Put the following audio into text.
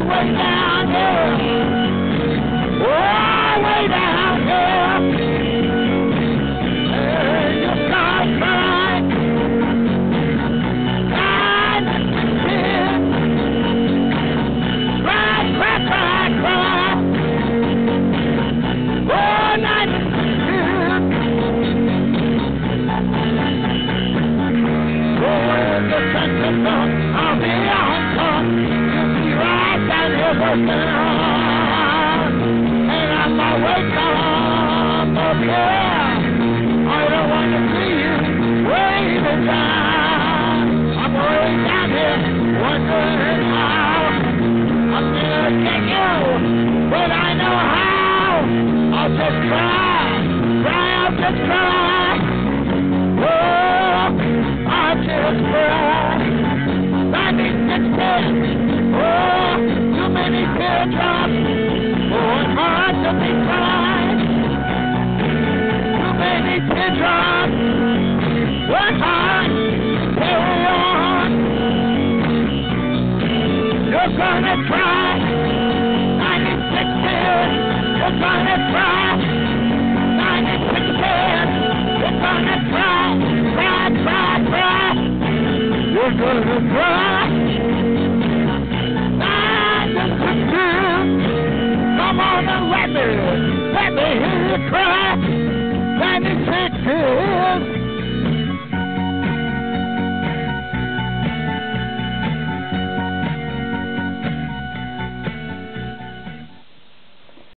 way down here. Oh, way down here. You start crying. Crying and tears. Cry, cry, cry, cry. Oh, night and tears. Oh, the sunset comes, I'll be on top. You'll be right down here working on. And on my way come up here, I don't want to see you waving down. I'm way down here wondering how I'm gonna get you, but I know how. I'll just cry, I'll just cry. Oh, I'll just cry. 96 oh, too many teardrops. Oh, it's hard to be crying. Too many teardrops. It's hard to carry on. You're gonna cry. 96 tears. You're gonna cry. 96 tears. You're gonna cry. Cry, cry, cry. You're gonna cry. 96 tears. Come on and let me hear you cry. 96 tears.